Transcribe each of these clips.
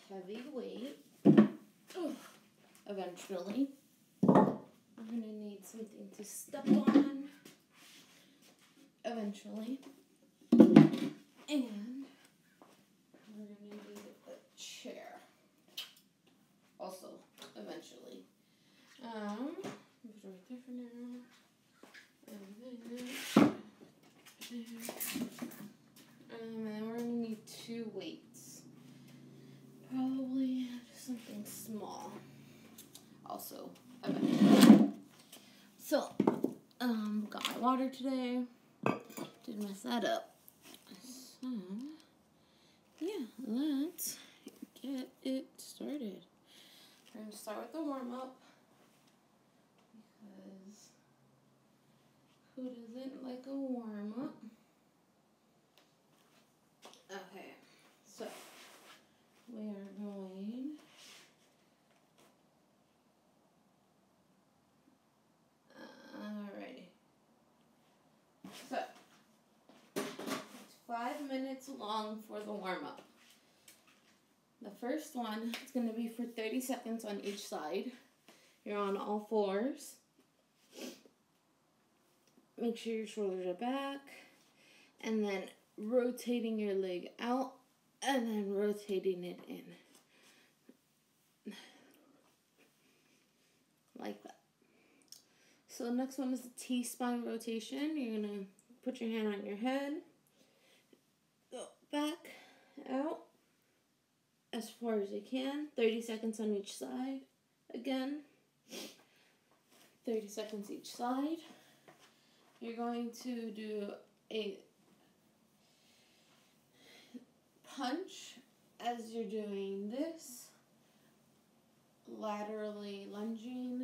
heavy weight. Eventually. I'm going to need something to step on. Eventually. And we're going to need a chair. Also, eventually. Put it right there for now. And then we're going to need 2 weights. Probably just something small. Also, eventually. So, got my water today. Didn't mess that up. So, yeah, let's get it started. We're going to start with the warm-up. Because who doesn't like a warm-up? Okay, so we are going... Alrighty. So, it's 5 minutes long for the warm-up. The first one is going to be for 30 seconds on each side. You're on all fours. Make sure your shoulders are back. And then rotating your leg out. And then rotating it in. Like that. So the next one is the T-spine rotation. You're going to put your hand on your head. Go back, out. As far as you can. 30 seconds on each side. Again. 30 seconds each side. You're going to do a punch as you're doing this. Laterally lunging.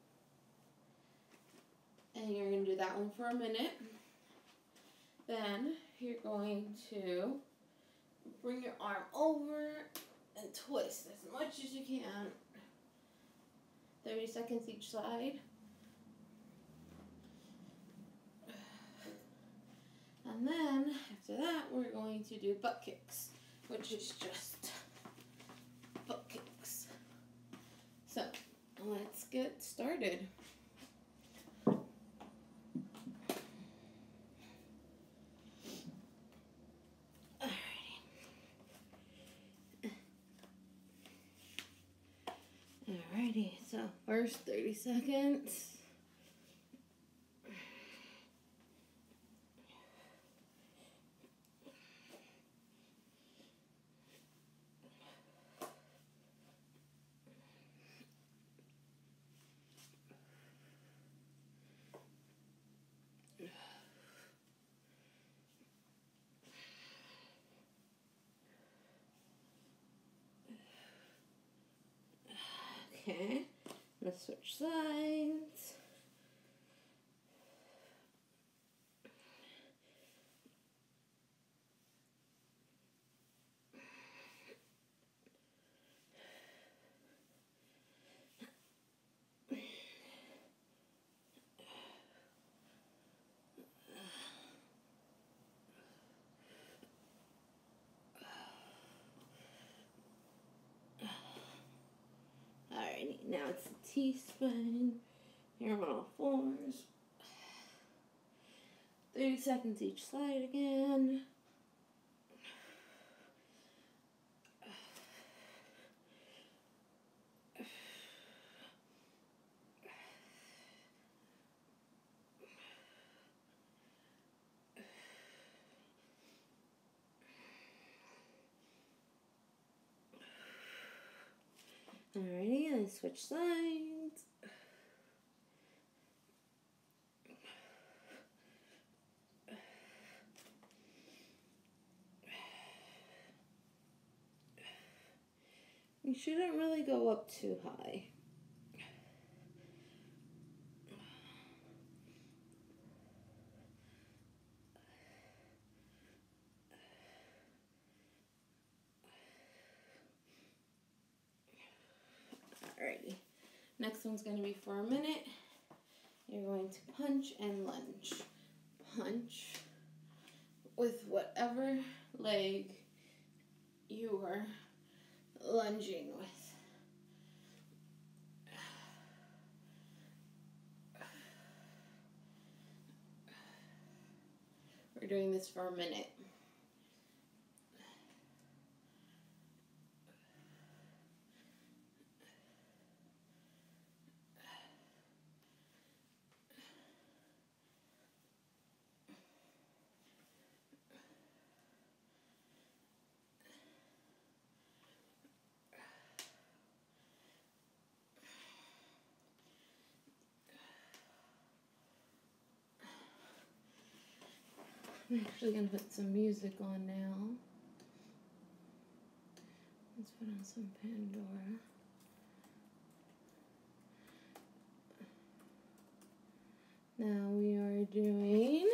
And you're going to do that one for a minute. Then you're going to bring your arm over and twist as much as you can. 30 seconds each side. And then, after that, we're going to do butt kicks, which is just butt kicks. So, let's get started. Alrighty, so first 30 seconds. Okay, let's switch sides. Alrighty, now it's a T-spine. You're on all fours. 30 seconds each side again. Alrighty, let's switch sides. You shouldn't really go up too high. Alrighty, next one's going to be for a minute. You're going to punch and lunge. Punch with whatever leg you are lunging with. We're doing this for a minute. I'm actually going to put some music on now. Let's put on some Pandora. Now we are doing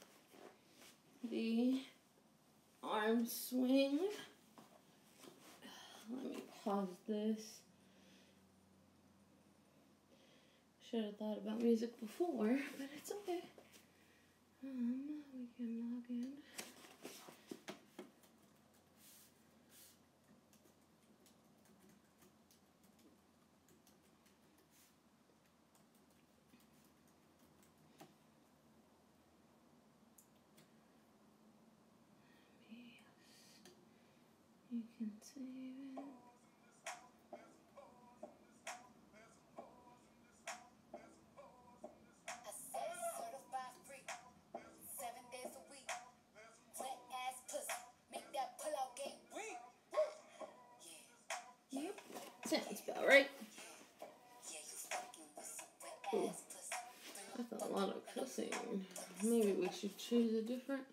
the arm swing. Let me pause this. Should have thought about music before, but it's okay. We can log in. You can save it. Yep, sounds about right. Ooh, that's a lot of cussing. Maybe we should choose a different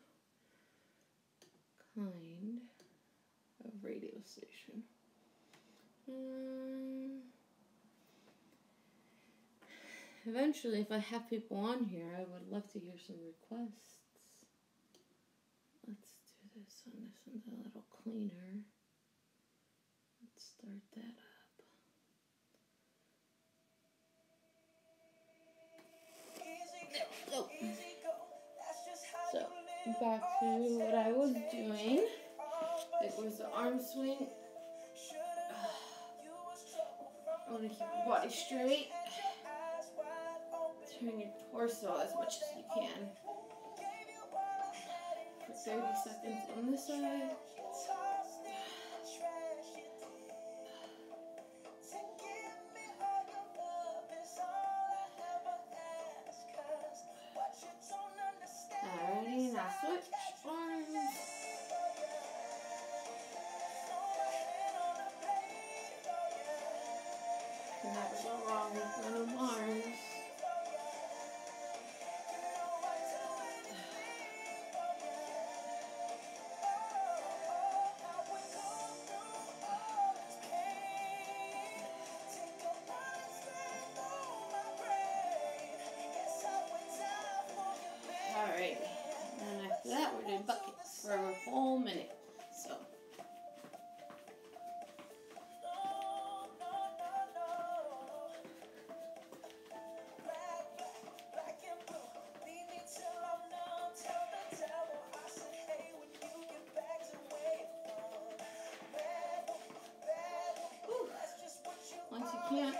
kind of radio station. Eventually, if I have people on here, I would love to hear some requests. Let's do this one. This one's a little cleaner. Let's start that up. Oh. So, back to what I was doing. It was the arm swing. I want to keep your body straight. Turn your torso as much as you can. For 30 seconds on this side. Alrighty, now switch arms. Can never go wrong with one of arms. Alright, and after that we're doing buckets for a whole minute. So. Whew. Once you can't.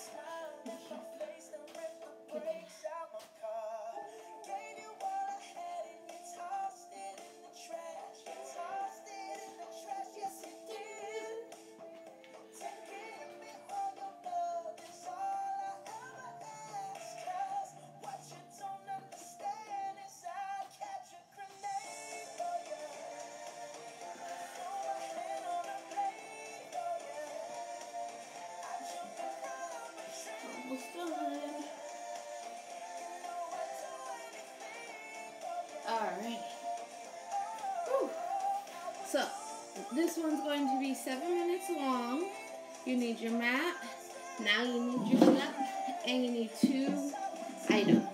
Almost done. Alright. So, this one's going to be 7 minutes long. You need your mat. Now you need your step. And you need 2 items.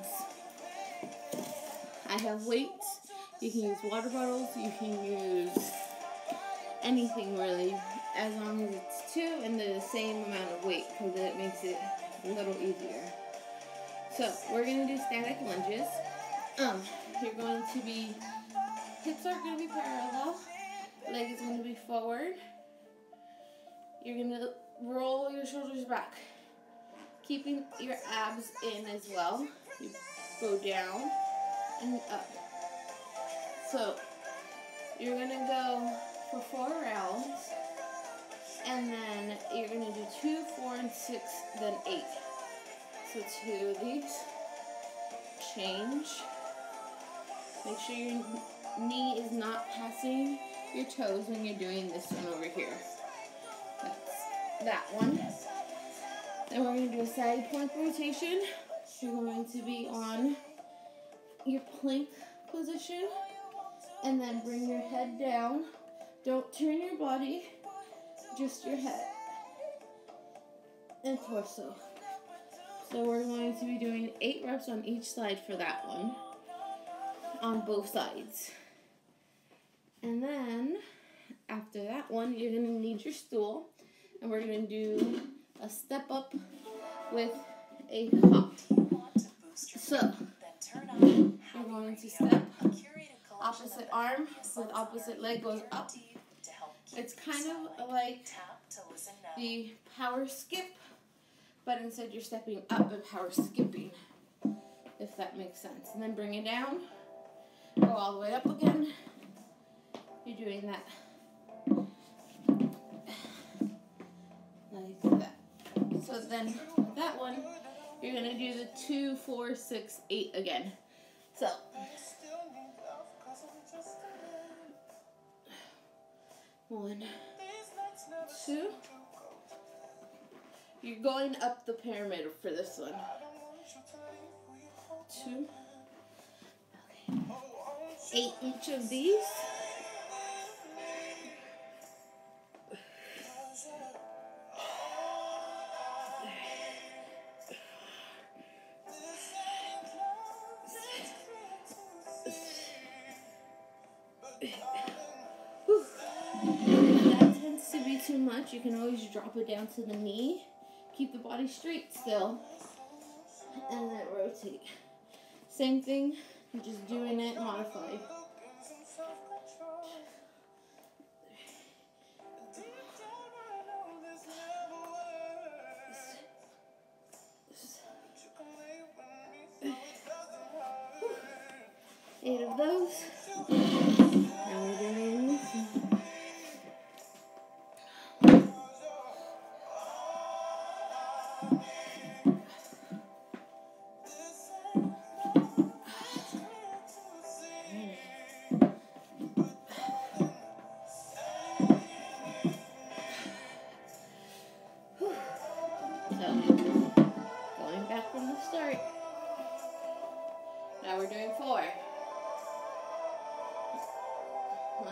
I have weights. You can use water bottles. You can use anything really. As long as it's 2 and the same amount of weight. Because it makes it a little easier. So, we're going to do static lunges. You're going to be, hips are going to be parallel. Leg is going to be forward. You're going to roll your shoulders back, keeping your abs in as well. You go down and up. So you're going to go for 4 rounds, and then you're going to do 2, 4, and 6, then 8. So 2 of these. Change. Make sure your knee is not passing your toes when you're doing this one over here. That's that one. Then we're going to do a side plank rotation. You're going to be on your plank position, and then bring your head down. Don't turn your body, just your head and torso. So we're going to be doing 8 reps on each side for that one, on both sides. And then, after that one, you're going to need your stool, and we're going to do a step up with a hop. So, we're going to step, opposite arm with opposite leg goes up. It's kind of like the power skip, but instead you're stepping up and power skipping, if that makes sense. And then bring it down, go all the way up again. You're doing that like that. So then that one, you're going to do the 2, 4, 6, 8 again. So, 1, 2. You're going up the pyramid for this one. 2. Okay. 8 each of these. That tends to be too much. You can always drop it down to the knee. Keep the body straight still. And then rotate. Same thing, you're just doing it modified. Eight of those. Now we're doing this one. Going back from the start. Now we're doing 4. 1.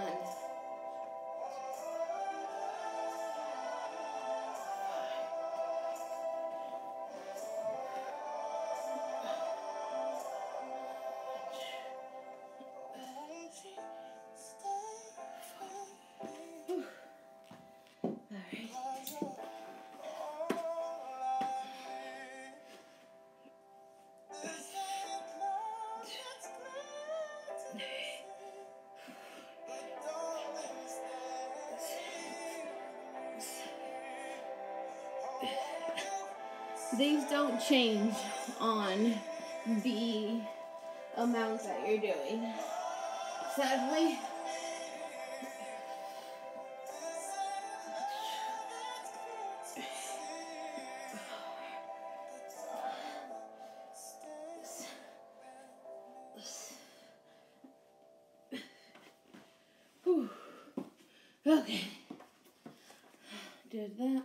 5. These don't change on the amount that you're doing. Sadly. Okay. Did that.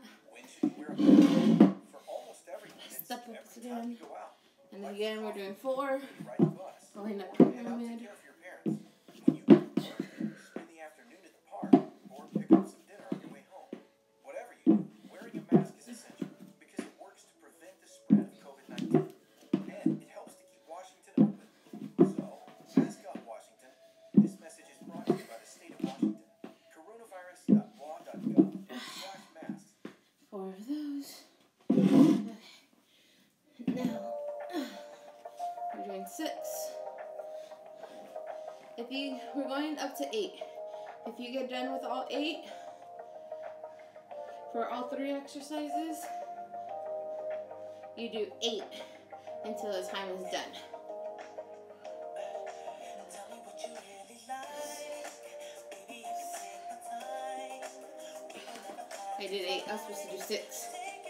Step ups again. And then again we're doing 4. Going up the pyramid. We're doing 6. We're going up to 8. If you get done with all 8, For all 3 exercises, you do 8 until the time is done. I did 8, I was supposed to do 6.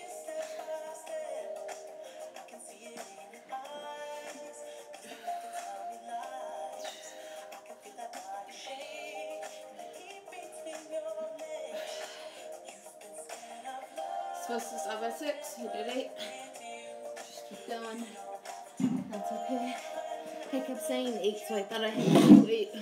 Supposed to stop at 6, I did 8. Just keep going. That's okay. I kept saying 8, so I thought I had to do 8.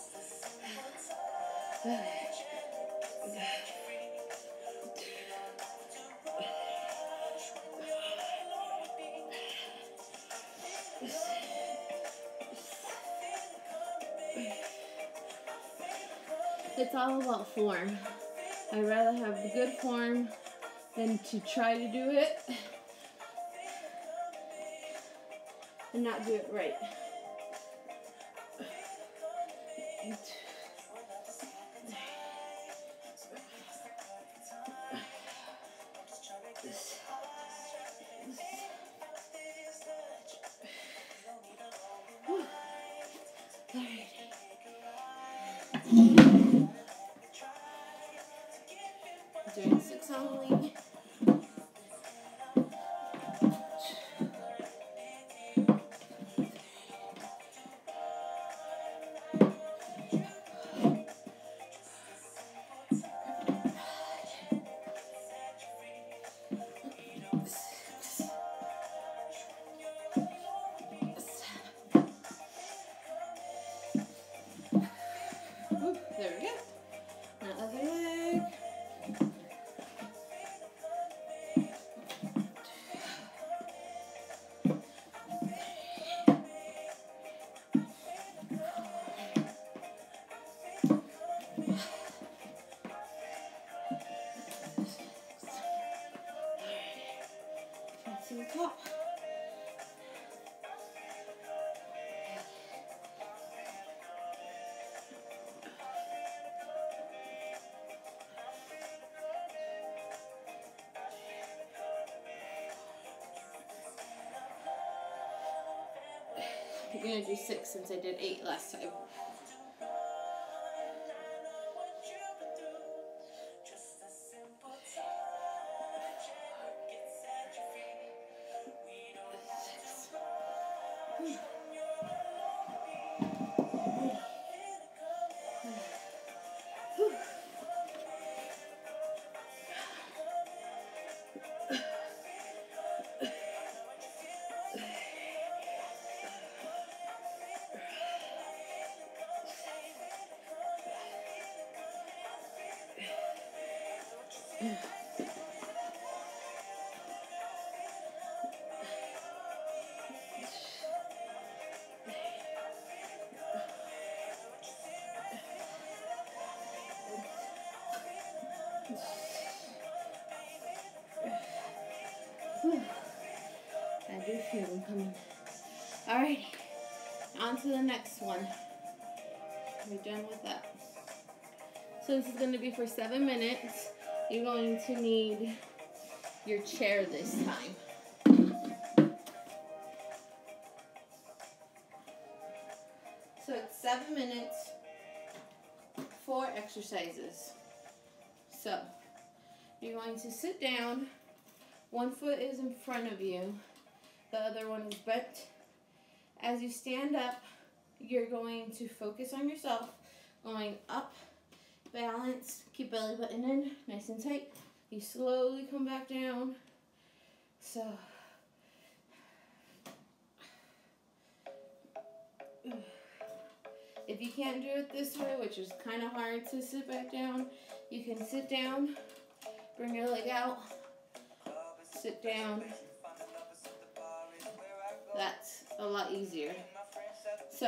It's all about form. I'd rather have the good form than to try to do it and not do it right. Doing 6 only. There we go. Now other leg. To the top. I'm gonna do 6 since I did 8 last time. I do feel them coming. Alright, on to the next one. We're done with that. So this is going to be for 7 minutes. You're going to need your chair this time. So it's 7 minutes, 4 exercises. So you're going to sit down. One foot is in front of you. The other one is bent. As you stand up, you're going to focus on yourself, going up, balance, keep belly button in, nice and tight. You slowly come back down. So, if you can't do it this way, which is kind of hard to sit back down, you can sit down, bring your leg out, sit down. That's a lot easier. So,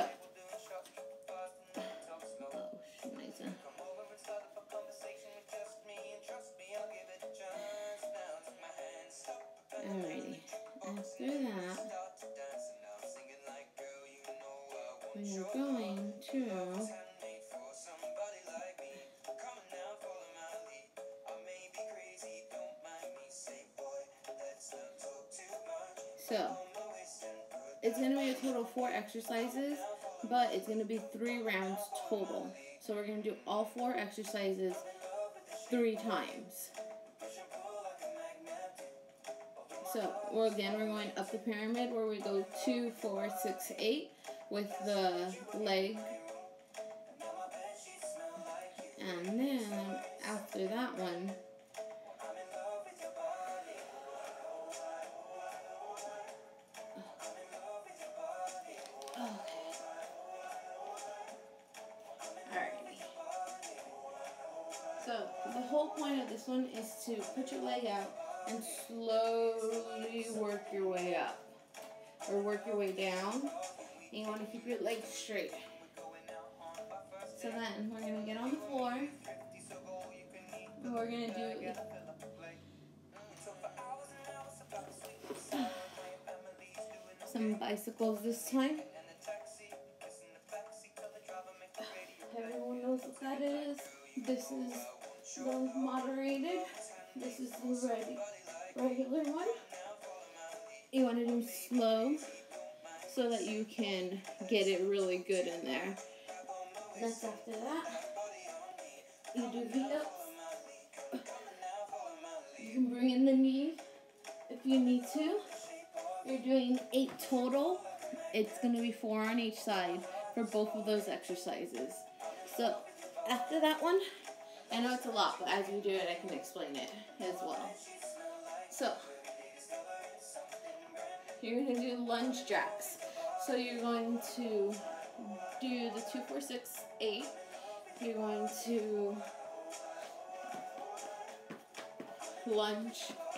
alrighty. After that, we're going to So, it's going to be a total of 4 exercises, but it's going to be 3 rounds total. So we're going to do all 4 exercises 3 times. So, we're going up the pyramid where we go 2, 4, 6, 8 with the leg. And then, after that one, so the whole point of this one is to put your leg out and slowly work your way up. Or work your way down. And you want to keep your legs straight. So then we're going to get on the floor. And we're going to do some bicycles this time. Everyone knows what that is. This is the moderated. This is the regular one. You want to do slow so that you can get it really good in there. That's after that. You do V-ups. You can bring in the knee if you need to. You're doing 8 total. It's going to be 4 on each side for both of those exercises. So after that one, I know it's a lot, but as we do it, I can explain it as well. So you're going to do lunge jacks. So you're going to do the 2, 4, 6, 8. You're going to lunge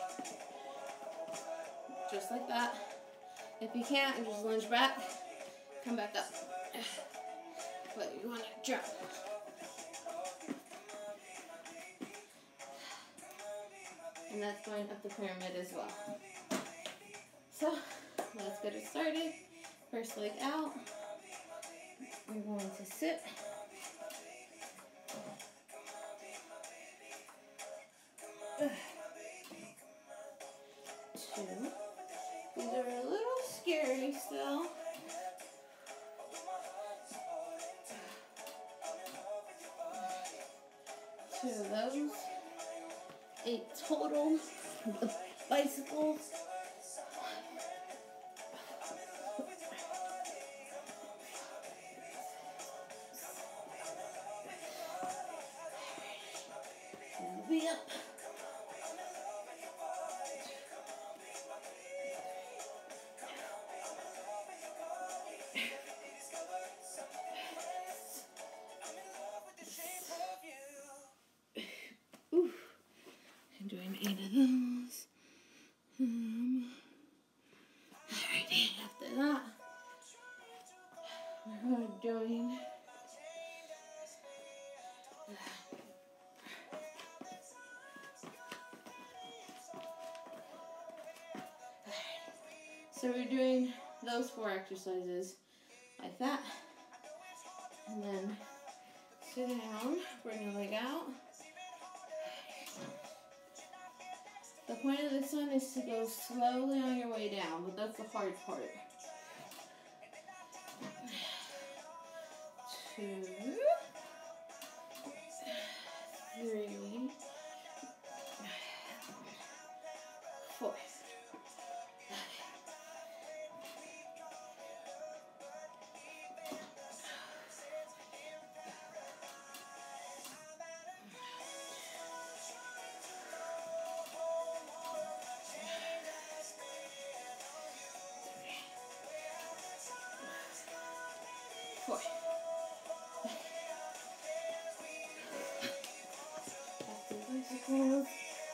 just like that. If you can't, just lunge back, come back up. But you want to jump. And that's going up the pyramid as well. So, let's get it started. First leg out. We're going to sit. 2. These are a little scary still. 2 of those. 8 total. The bicycles. V up. I'm doing 8 of those. Alright, after that, we're doing so we're doing those 4 exercises like that. And then sit down, bring your leg out. The point of this one is to go slowly on your way down, but that's the hard part. 2, 3, 4. 4. Back to the bicycles.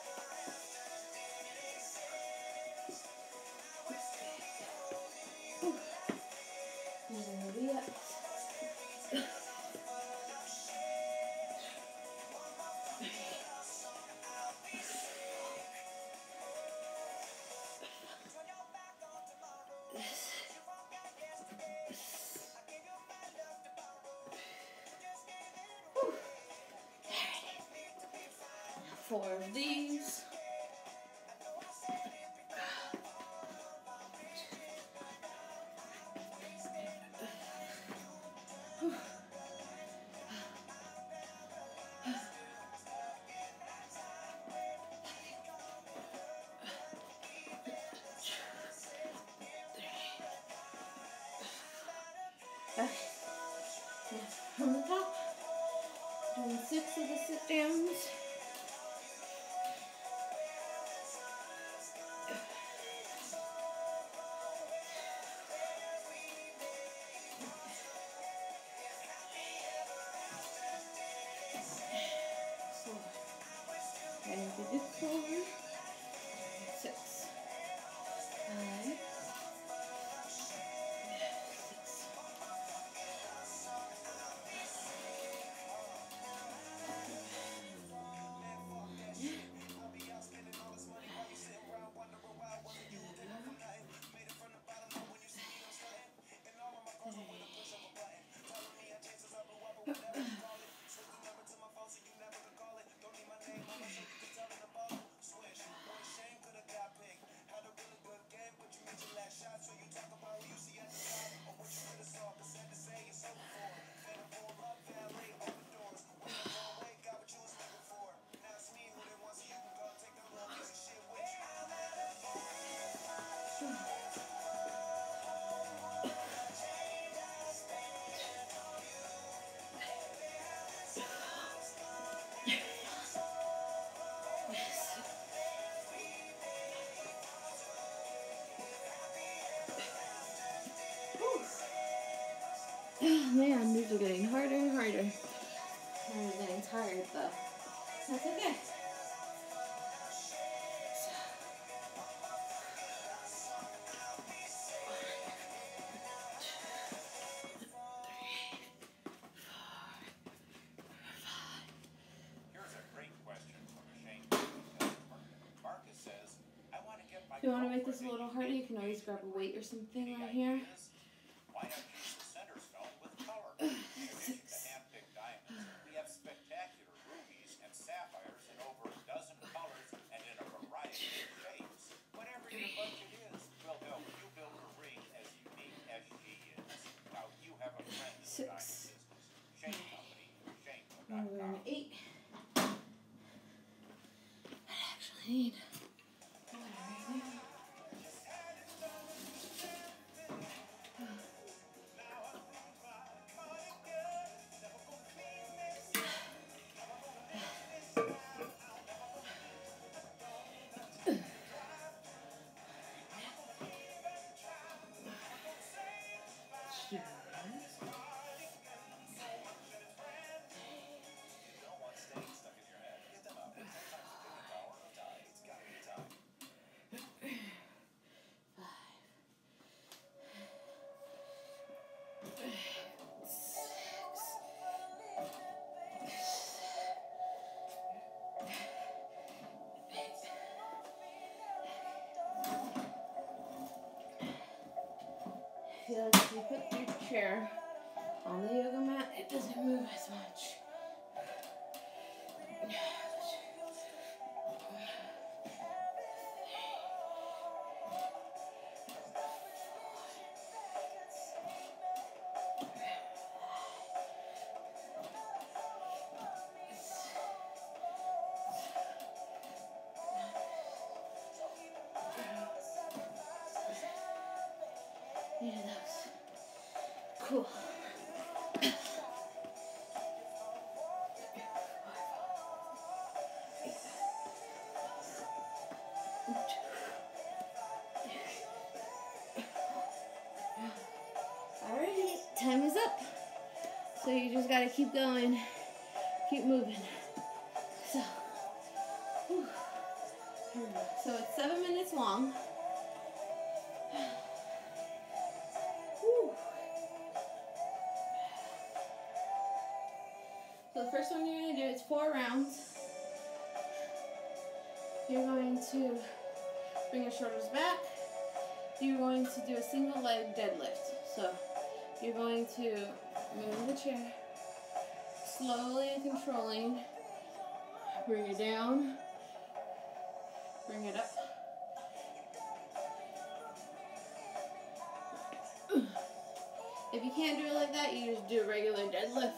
And V-ups. 4 of these. Back. Now from the top. Doing 6 of the sit downs. And we did 4, 6, 5, 6. Man, these are getting harder and harder. I'm getting tired though. That's okay. If you want to make this a little harder, you can always grab a weight or something right here. 6. We have spectacular rubies and sapphires in over a dozen colors and in a variety of shapes. Whatever your budget is, we'll help you build a ring as unique as she is. Now you have a friend in the diamond business. Shane Company, Shane.com. 8. I actually need water right now. Feel like if you put your chair on the yoga mat, it doesn't move as much. Yeah, that was cool. Alright, time is up. So you just gotta keep going, keep moving. So, whew. Here we go. So it's 7 minutes long. Whew. So the first one you're gonna do is 4 rounds. You're going to bring your shoulders back. You're going to do a single leg deadlift. So you're going to move the chair, slowly and controlling. Bring it down, bring it up. If you can't do it like that, you just do a regular deadlift.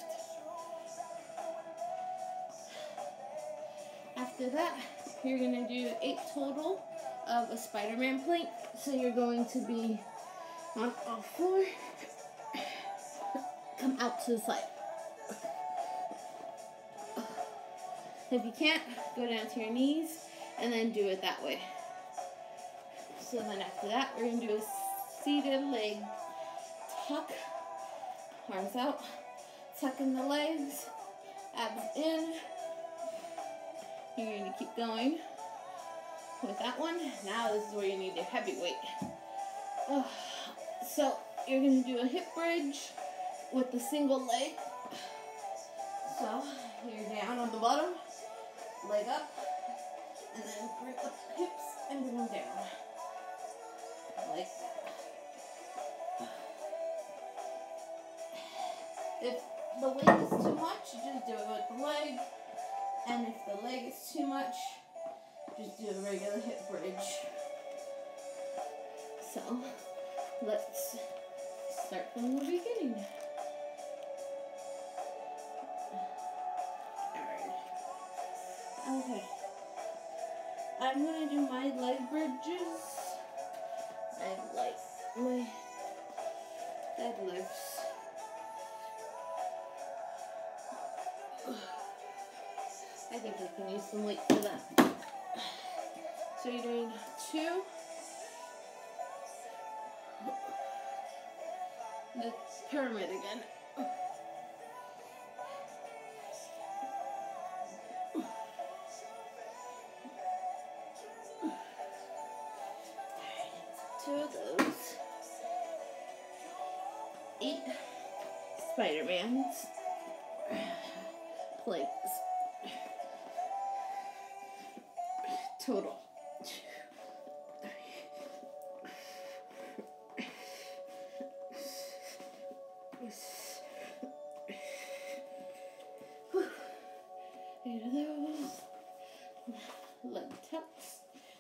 After that, you're going to do 8 total of a Spider-Man plank. So you're going to be on all 4. come out to the side. If you can't, go down to your knees and then do it that way. So then after that, we're going to do a seated leg tuck. Arms out. Tuck in the legs. Abs in. You're going to keep going with that one. Now this is where you need your heavy weight. So you're going to do a hip bridge with the single leg. So you're down on the bottom, leg up, and then bring up the hips and bring them down. Like that. If the leg is too much, just do it with the leg. And if the leg is too much, just do a regular hip bridge. So let's start from the beginning. Alright. Okay. I'm going to do my leg bridges. I like my deadlifts. I think I can use some weight for that. So you're doing 2. The pyramid again. Two of those. 8 Spider-Mans. Plates. Total. 8 of those. Leg tucks.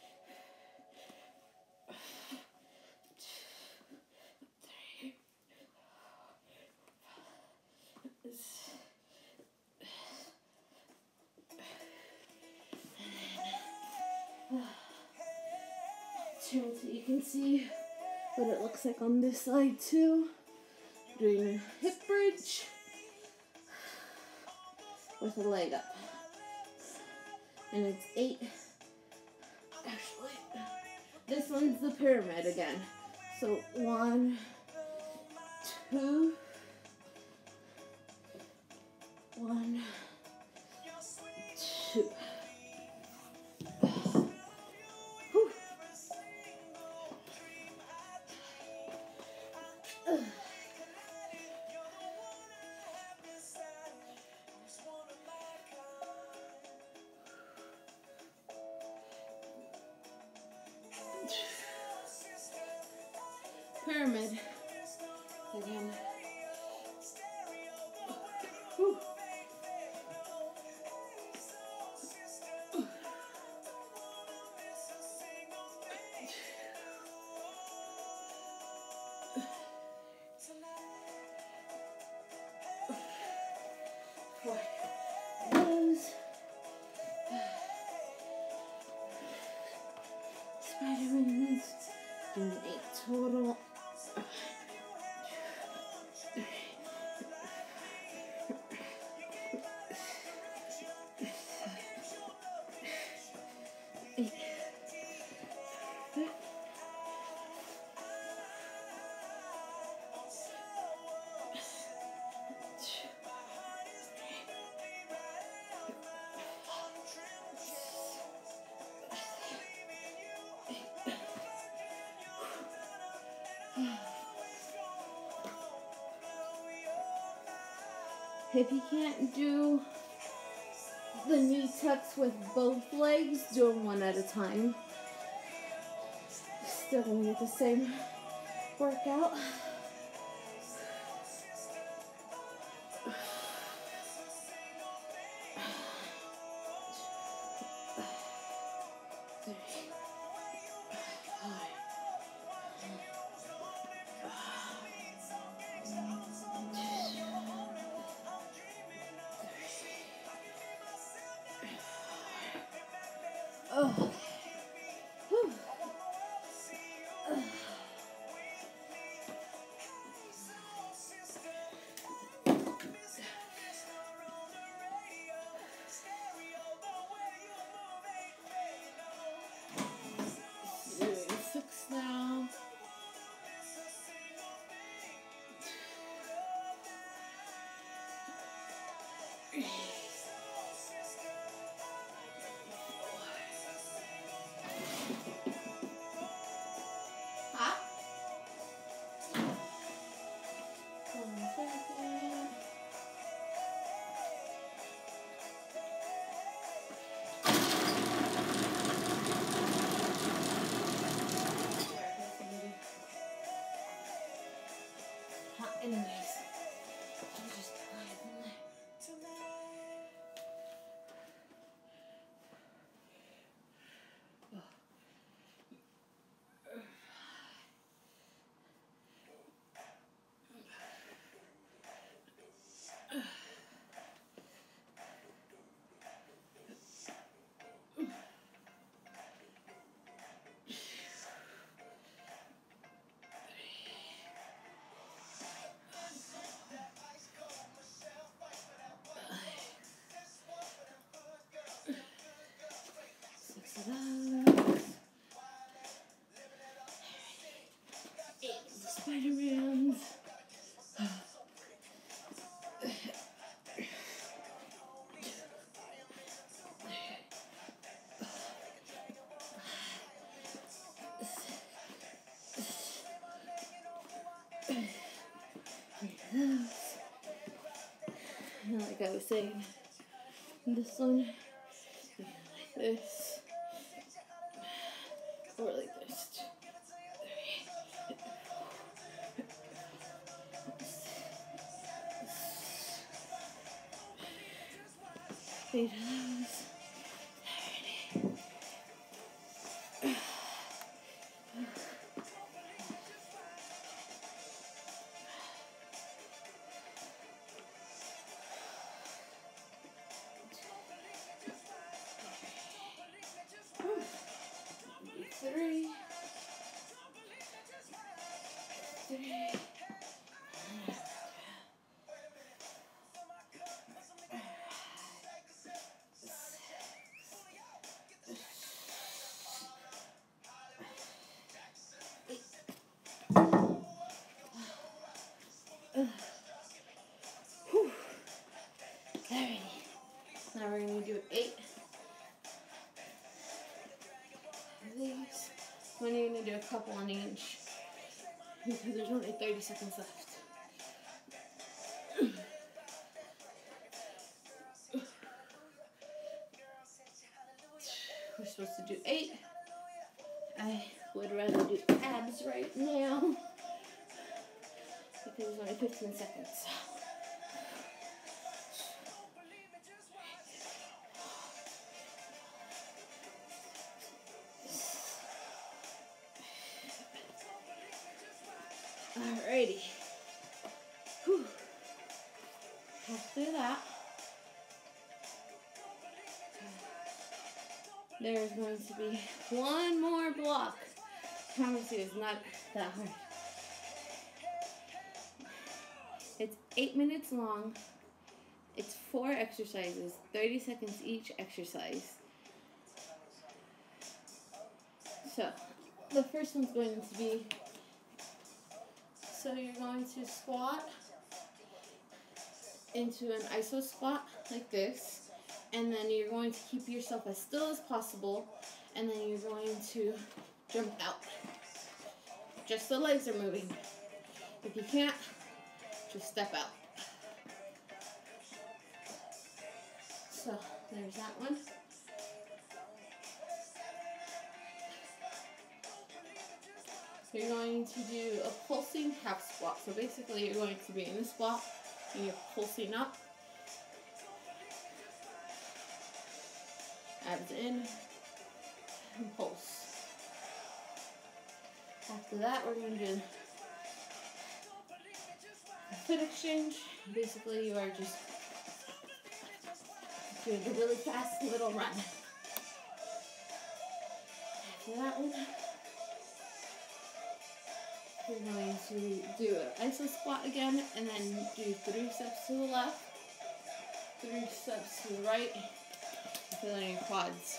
3. Turn so you can see what it looks like on this side too. Doing a hip bridge with a leg up. And it's 8. Actually, this one's the pyramid again. So 1, 2, 1, 2. Pyramid again. Whew. Those Spider-Mans, doing 8 total. If you can't do the knee tucks with both legs, do them one at a time. Still gonna get the same workout. Oh. Whew. Hot? 1 second. Hot anyways. I'll just put it in there. Six of those. 8 of the Spider-Mans. And like I was saying, this one, like this, or like this. 8 of those. Three. Whew. Alrighty. Now we're going to do 8 of these. I'm only going to do a couple on each because there's only 30 seconds left. We're supposed to do 8. I would rather do abs right now because there's only 15 seconds. Alrighty. Whew. After that, there's going to be one more block. I promise you it's not that hard. It's 8 minutes long. It's 4 exercises, 30 seconds each exercise. So, the first one's going to be, so you're going to squat into an iso squat like this, and then you're going to keep yourself as still as possible, and then you're going to jump out. Just the legs are moving. If you can't, just step out. So, there's that one. You're going to do a pulsing half squat. So basically you're going to be in a squat and you're pulsing up. Abs in and pulse. After that we're going to do a foot exchange. Basically you are just doing a really fast little run. After that one, we're going to do an iso squat again, and then do 3 steps to the left, 3 steps to the right, and fill in your quads.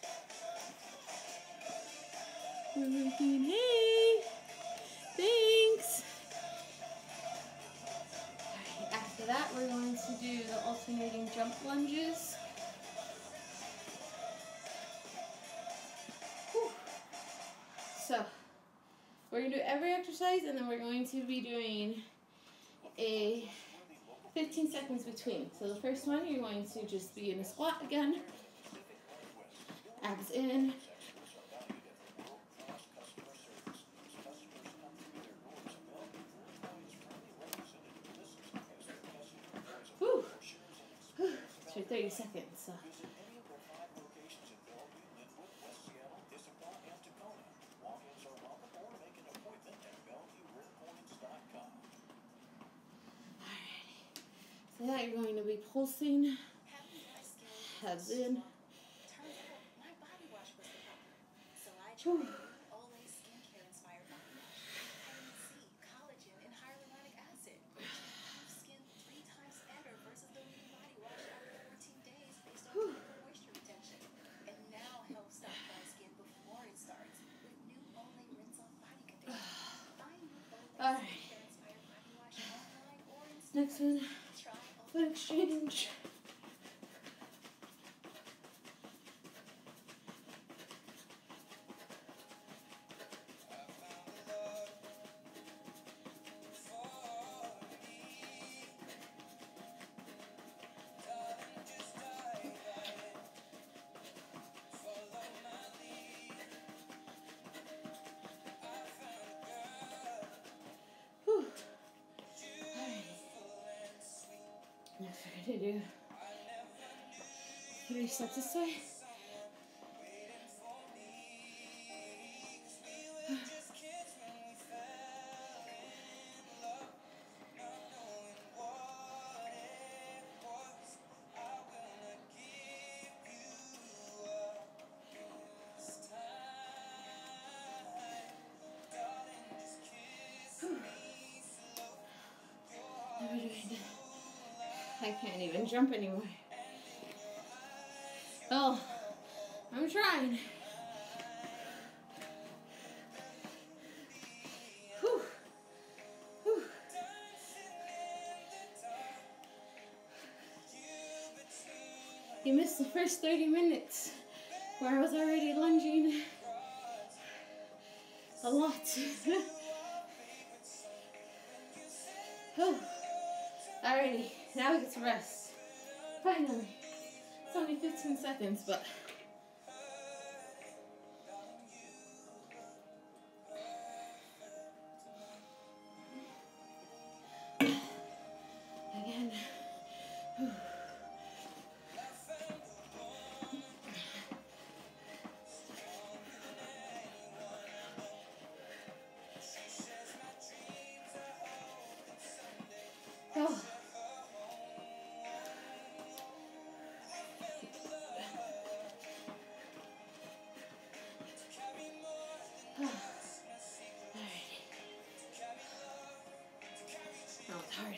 We're looking, hey, thanks. Alright, after that, we're going to do the alternating jump lunges. Whew. So, we're going to do every exercise, and then we're going to be doing a 15 seconds between. So the first one, you're going to just be in a squat again. Abs in. Whew. For 30 seconds. So. So that you're going to be pulsing, abs in. My body wash was the problem. So I tried Olay skincare inspired body wash. Vitamin C, collagen, and hyaluronic acid, which improves skin 3 times better versus the leading body wash after 14 days based on deeper moisture retention. And now helps stop dry skin before it starts with new Olay rinse off body conditioner. Find new Olay skincare inspired body wash online or in store. Next one, foot exchange. Next we're going to do 3 sets this way. I can't even jump anymore. Oh, I'm trying. Whew. Whew. You missed the first 30 minutes where I was already lunging a lot. Oh. Alrighty, now we get to rest. Finally. It's only 15 seconds, but again. Oh. Hard.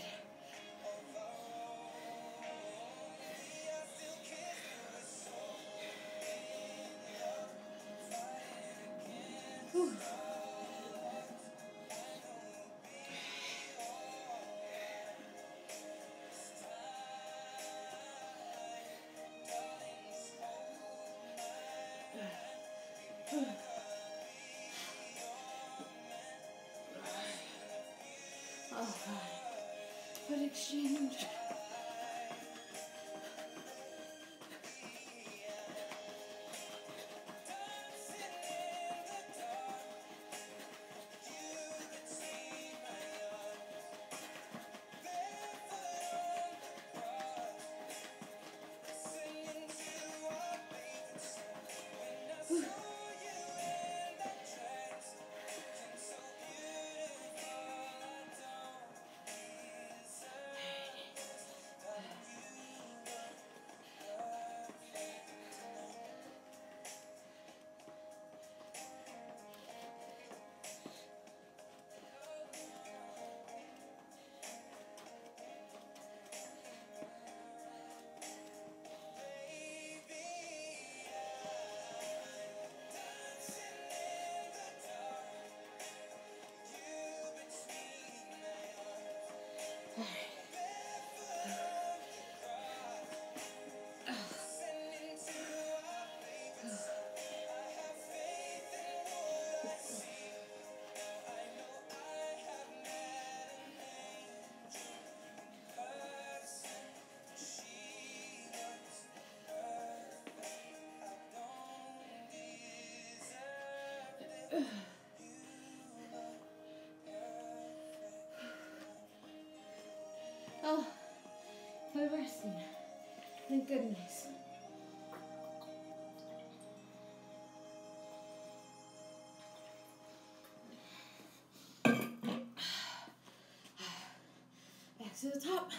Whew. Oh, God. Foot exchange. Oh, my resting. Thank goodness. Back to the top.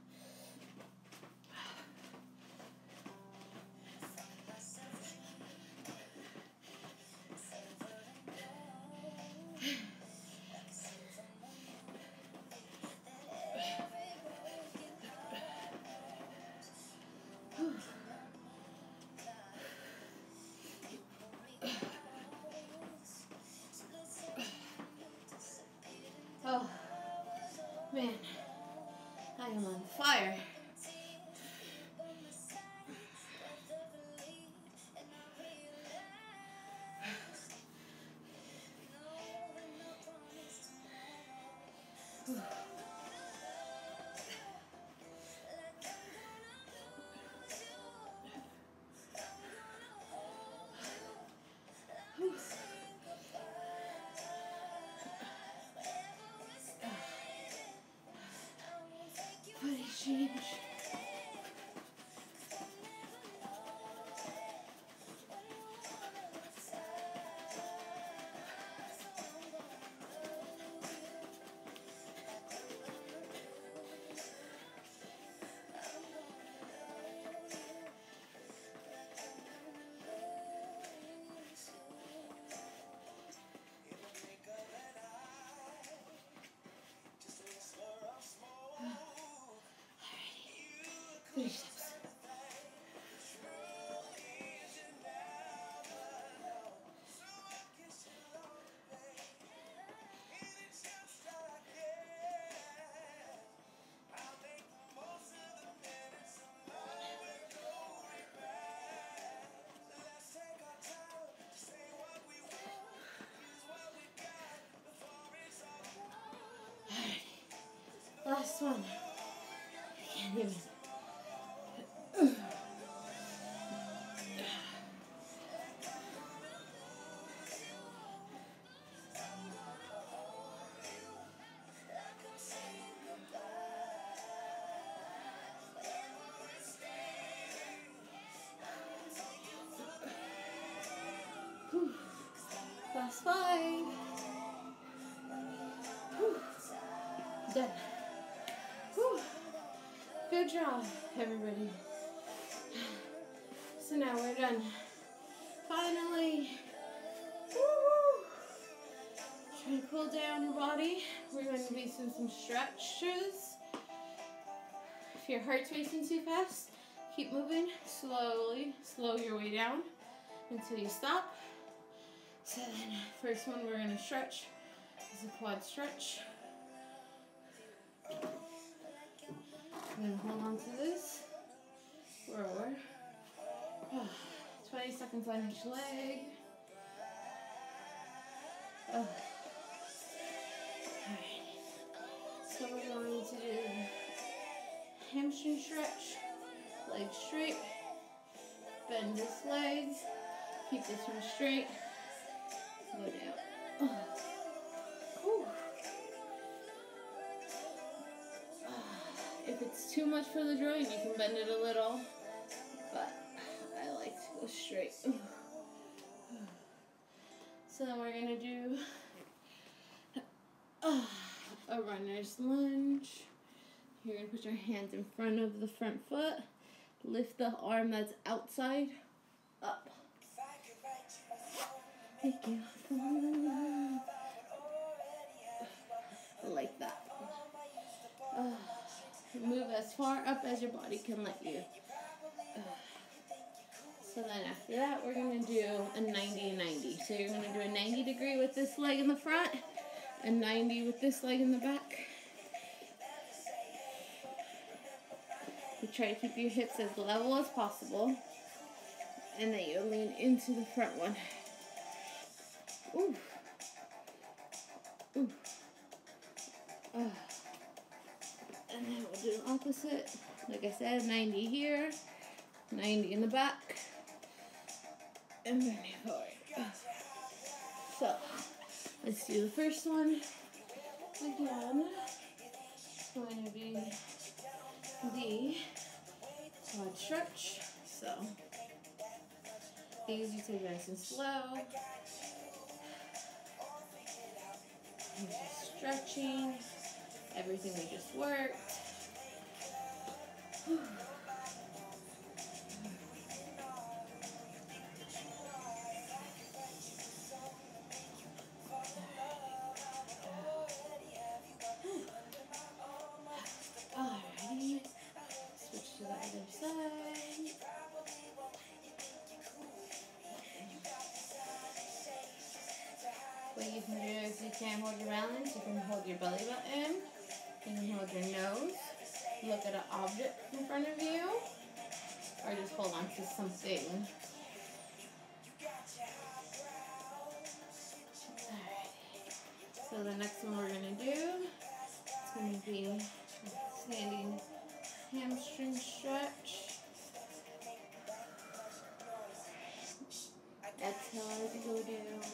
Oh, man, I am on fire. Body change. Finish steps. Last one. I can't even. Last 5. Whew. Done. Whew. Good job, everybody. So now we're done. Finally. Woo! Try to cool down your body. We're going to do some stretches. If your heart's racing too fast, keep moving slowly. Slow your way down until you stop. So then, first one we're going to stretch is a quad stretch. I'm going to hold on to this for 20 seconds on each leg. Alright. So we're going to do hamstring stretch, legs straight, bend this leg, keep this one straight, go down. Whew. If it's too much for the joint, you can bend it a little, but I like to go straight. So then we're going to do a runner's lunge. You're going to put your hands in front of the front foot. Lift the arm that's outside up. Thank you. Like that. Move as far up as your body can let you. So then after that, we're going to do a 90-90. So you're going to do a 90-degree with this leg in the front, a 90 with this leg in the back. You try to keep your hips as level as possible, and then you lean into the front one. Ooh. And then we'll do the opposite. Like I said, 90 here, 90 in the back, and bending forward. So, let's do the first one. Again, it's going to be the quad stretch. So, these you take nice and slow. And just stretching everything we just worked. Alrighty, switch to the other side. What you can do is you can't hold your balance, you can hold your belly button, you can hold your nose, look at an object in front of you, or just hold on to something. Alright, so the next one we're going to do is going to be a standing hamstring stretch. Exhale as you go down.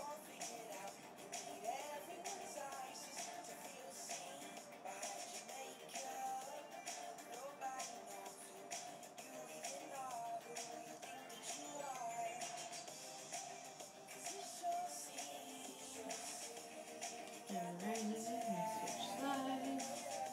Alright, switch sides.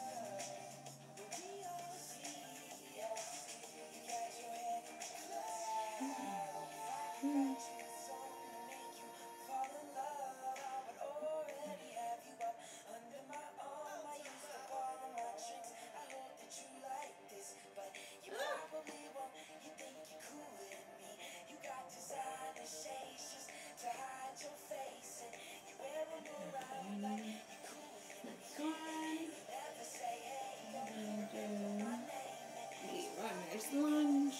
Next one. And do the runner's lunge.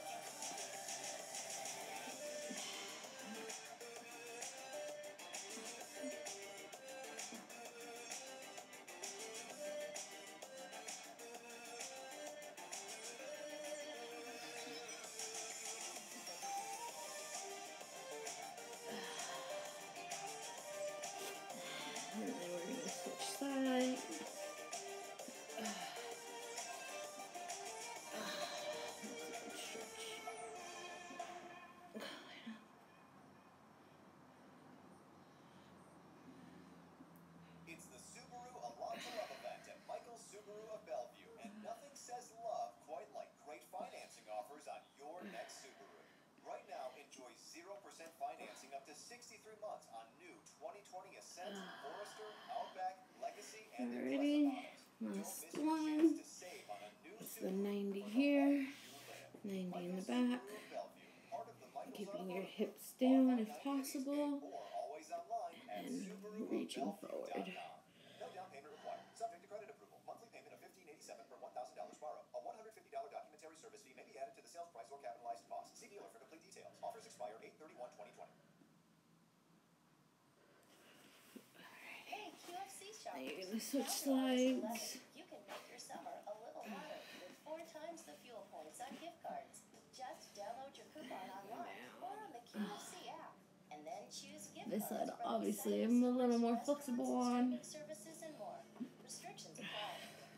And then we're going to switch sides. It's the Subaru Alonzo Love event at Michael's Subaru of Bellevue, and nothing says love quite like great financing offers on your next Subaru. Right now, enjoy 0% financing up to 63 months on new 2020 Ascent, Forester, Outback, Legacy, and their Alrighty, last last one. It's the 90 here, 90 in the back. Keeping your hips down if possible, and reaching forward. No down payment required. Subject to credit approval. Monthly payment of $15.87 per $1,000 borrow. A $150 documentary service fee may be added to the sales price or capitalized costs. See dealer for complete details. Offers expire 8/31/2020. Hey, QFC Now shoppers. you're going to switch Now with Odyssey sides. Lemonade, you can make your summer a little hotter with 4 times the fuel points on gift cards. Just download your coupon online or on the QFC app, and then choose gift This cards side, from obviously, exciting I'm a little more stores, flexible restaurants, on. streaming services, and more. Restrictions apply.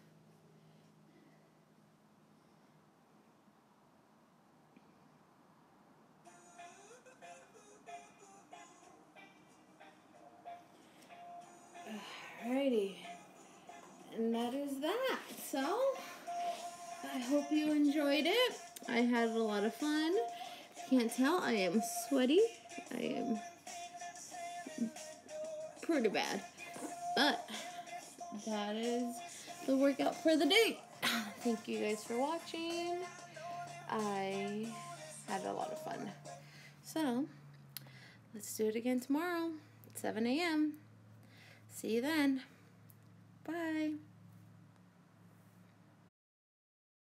Alrighty, and that is that. So, I hope you enjoyed it. I had a lot of fun. Can't tell, I am sweaty. I am pretty bad. But that is the workout for the day. Thank you guys for watching. I had a lot of fun. So, let's do it again tomorrow, 7 a.m. See you then. Bye.